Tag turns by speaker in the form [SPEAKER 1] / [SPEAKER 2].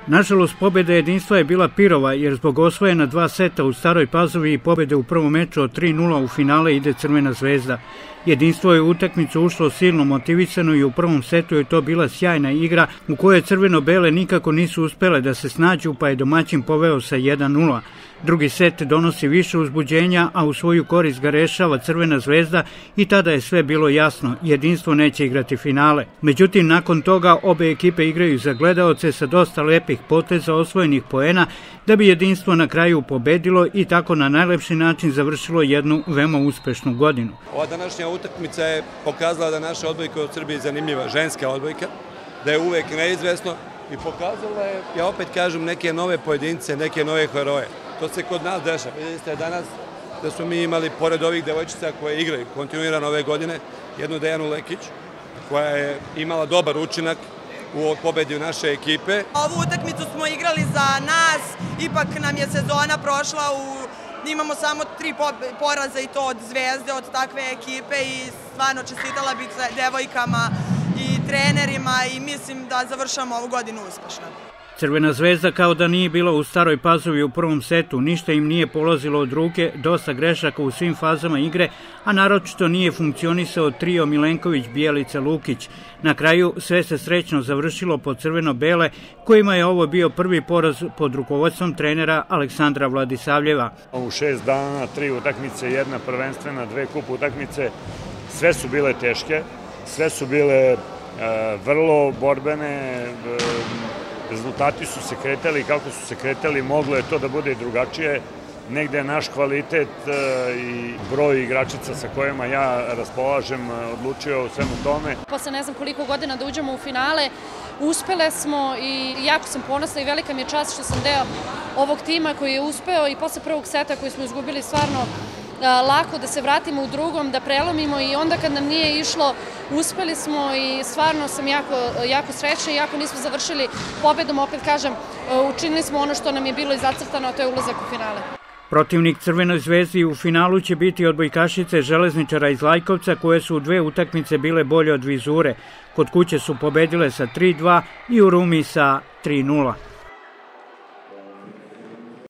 [SPEAKER 1] Nažalost, pobjeda jedinstva je bila pirova, jer zbog osvojena 2 seta u Staroj Pazovi i pobjede u prvom meču od 3:0 u finale ide Crvena zvezda. Jedinstvo je u utakmicu ušlo silno motivisano i u prvom setu je to bila sjajna igra u kojoj crveno-bele nikako nisu uspele da se snađu, pa je domaćin poveo sa 1:0. Drugi set donosi više uzbuđenja, a u svoju korist ga rešava Crvena zvezda i tada je sve bilo jasno, jedinstvo neće igrati finale. Međutim, nakon toga obe ekipe igraju za gledaoce sa dosta lepih poteza osvojenih poena, da bi jedinstvo na kraju pobedilo i tako na najlepši način završilo jednu veoma uspešnu godinu.
[SPEAKER 2] Ova današnja utakmica je pokazala da naša odbojka u Srbiji je zanimljiva, ženska odbojka, da je uvek neizvesno i pokazala je, ja opet kažem, neke nove pojedince, neke nove heroje. To se kod nas dešava. Vidite ste danas da smo mi imali, pored ovih devojčica koje igraju kontinuirano ove godine, jednu Dejanu Lekić, koja je imala dobar učinak u pobedi naše ekipe.
[SPEAKER 3] Ovu utakmicu smo igrali za nas, ipak nam je sezona prošla imamo samo 3 poraza i to od Zvezde, od takve ekipe i stvarno čestitala bih devojkama i trenerima i mislim da završamo ovu godinu uspešno.
[SPEAKER 1] Crvena zvezda kao da nije bila u Staroj Pazovi u prvom setu, ništa im nije polazilo od ruke, dosta grešaka u svim fazama igre, a naročito nije funkcionisao trio Milenković, Bjelica, Lukić. Na kraju sve se srećno završilo po crveno-bele, kojima je ovo bio prvi poraz pod rukovodstvom trenera Aleksandra Vladisavljeva.
[SPEAKER 4] U 6 dana, 3 utakmice, 1 prvenstvena, 2 kup utakmice, sve su bile teške, sve su bile vrlo borbene, rezultati su se kretali, kako su se kretali, moglo je to da bude i drugačije. Negde je naš kvalitet i broj igračica sa kojima ja raspolažem odlučio u svemu tome.
[SPEAKER 5] Posle ne znam koliko godina da uđemo u finale, uspele smo i jako sam ponosna i velika mi je čast što sam deo ovog tima koji je uspeo i posle prvog seta koji smo izgubili stvarno lako da se vratimo u drugom, da prelomimo i onda kad nam nije išlo, uspeli smo i stvarno sam jako srećna, iako nismo završili pobedom, opet kažem, učinili smo ono što nam je bilo i zacrtano, a to je ulazak u finale.
[SPEAKER 1] Protivnik Crvenoj zvezdi u finalu će biti odbojkašice Železničara iz Lajkovca, koje su u 2 utakmice bile bolje od Vizure. Kod kuće su pobedile sa 3:2 i u Rumi sa 3:0.